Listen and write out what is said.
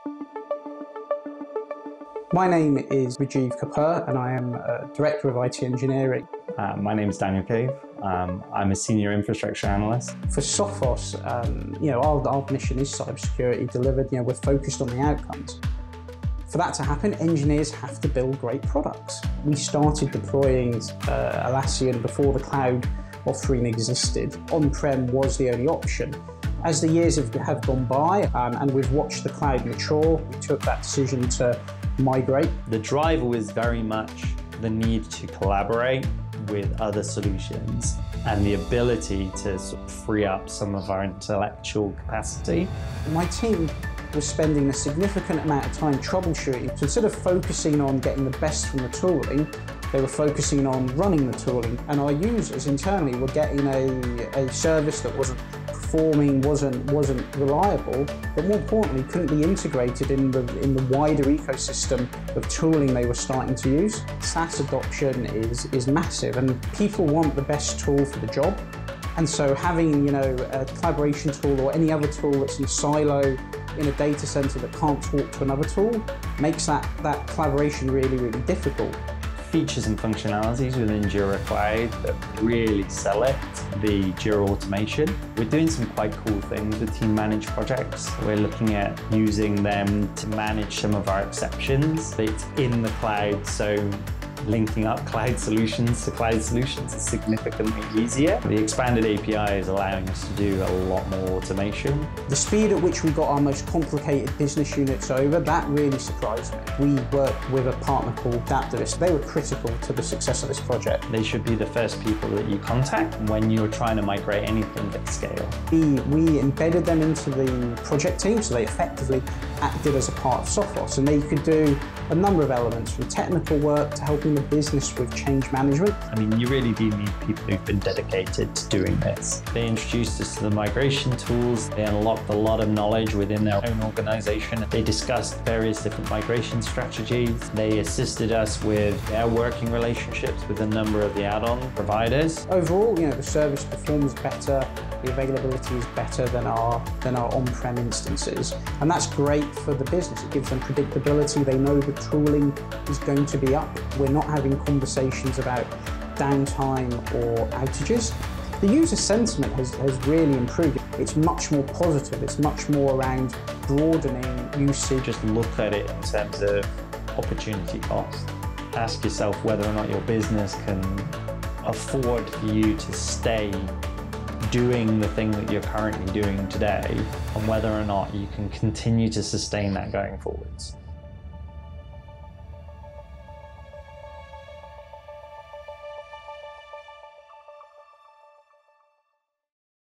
My name is Rajiv Kapoor and I am Director of IT Engineering. My name is Daniel Cave. I'm a Senior Infrastructure Analyst. For Sophos, our mission is cybersecurity delivered. We're focused on the outcomes. For that to happen, engineers have to build great products. We started deploying Atlassian before the cloud offering existed. On-prem was the only option. As the years have gone by and we've watched the cloud mature, we took that decision to migrate. The driver was very much the need to collaborate with other solutions and the ability to sort of free up some of our intellectual capacity. My team was spending a significant amount of time troubleshooting. So instead of focusing on getting the best from the tooling, they were focusing on running the tooling. And our users internally were getting a service that wasn't performing, wasn't reliable, but more importantly, couldn't be integrated in the wider ecosystem of tooling they were starting to use. SaaS adoption is massive, and people want the best tool for the job. And so having a collaboration tool or any other tool that's in a silo in a data center that can't talk to another tool makes that collaboration really, really difficult. Features and functionalities within Jira Cloud that really select the Jira automation. We're doing some quite cool things with team managed projects. We're looking at using them to manage some of our exceptions. It's in the cloud, so linking up cloud solutions to cloud solutions is significantly easier. The expanded API is allowing us to do a lot more automation. The speed at which we got our most complicated business units over, that really surprised me. We worked with a partner called Atlassian. They were critical to the success of this project. They should be the first people that you contact when you're trying to migrate anything at scale. We embedded them into the project team, so they effectively acted as a part of Sophos, and they could do a number of elements, from technical work to helping the business with change management. I mean, you really do need people who've been dedicated to doing this. They introduced us to the migration tools. They unlocked a lot of knowledge within their own organization. They discussed various different migration strategies. They assisted us with our working relationships with a number of the add-on providers. Overall, the service performs better, the availability is better than our on-prem instances. And that's great for the business. It gives them predictability. They know the tooling is going to be up. We're not having conversations about downtime or outages. The user sentiment has really improved. It's much more positive. It's much more around broadening usage. Just look at it in terms of opportunity cost. Ask yourself whether or not your business can afford for you to stay doing the thing that you're currently doing today, and whether or not you can continue to sustain that going forwards.